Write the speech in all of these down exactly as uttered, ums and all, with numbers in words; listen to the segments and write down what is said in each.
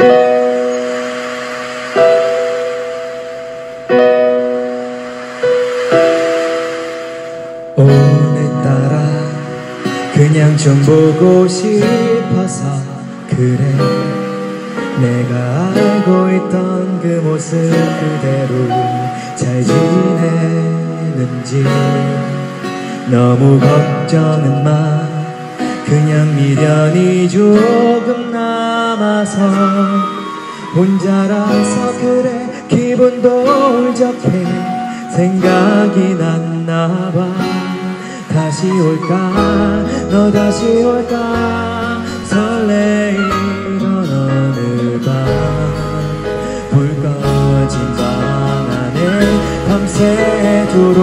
오늘따라 그냥 좀 보고 싶어서 그래. 내가 알고 있던 그 모습 그대로 잘 지내는지 너무 걱정은 마. 그냥 미련이 조금 남아서 혼자라서 그래. 기분도 울적해. 생각이 났나봐. 다시 올까 너 다시 올까 설레이던 어느 밤 불 꺼진 방 안에 밤새도록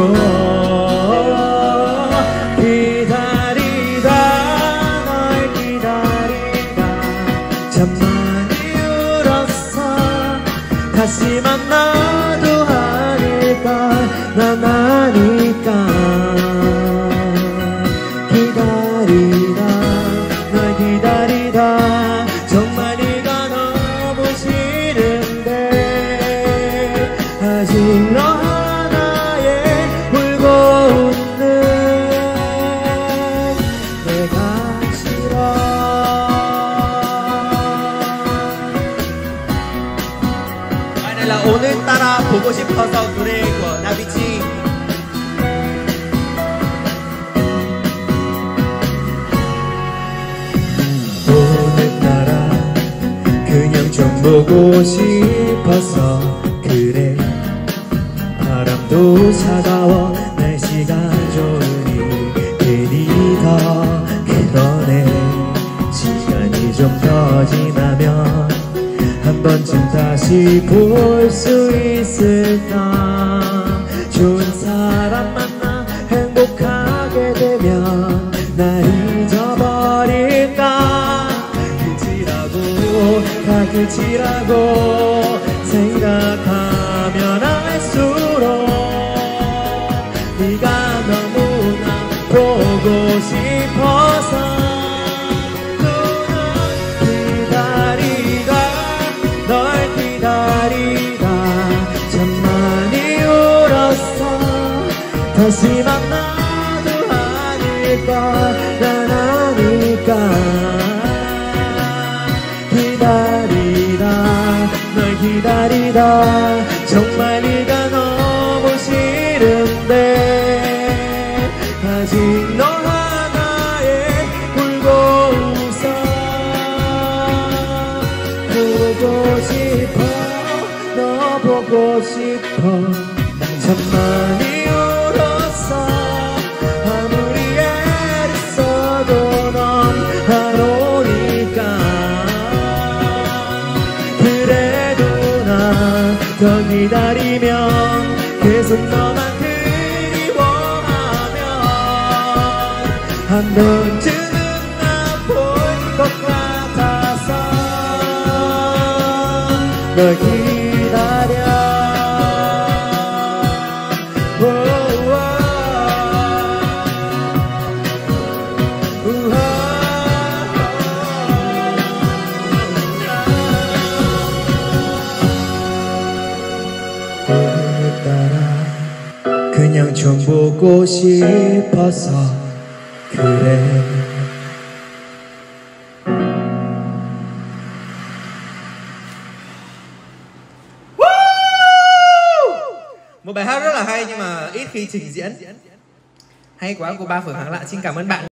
기다리다 널 기다리다 참 많이 울었어. 다시 만나도 아닐까 난 아니까. 기다리다 널 기다리다 정말 네가 너무 싫은데 아직 너 하나에 울고 웃는 내가 싫어. Đây là 오늘따라 보고 싶어서 노래 của 나비치. 좀 보고 싶어서 그래. 바람도 차가워 날씨가 좋으니 괜히 더 그러네. 시간이 좀 더 지나면 한 번쯤 다시 볼 수 있을까. 좋은 사람 만나 행복하게 되면 날 잊어버릴까. 다 끝이라고 생각하면 할수록 네가 너무나 보고 싶어서 기다리다 널 기다리다 참 많이 울었어. 다시 만나도 아닐까 난 아니까. 기다리다 널 기다리다 정말 네가 너무 싫은데 아직 너 하나에 울고 웃어. 보고 싶어 너 보고 싶어 참 많이 울었어. 아무리 애를 써도 넌 안 오니까. 더 기다리면 계속 너만 그리워하면 한 번쯤은 나 볼 것 같아서 널 기다려. 오늘따라 그냥 좀 보고 싶어서 그래. Một bài hát rất là hay nhưng mà ít khi trình diễn. Hay quá cô Ba Phượng Hoàng Lạ, xin cảm ơn bạn.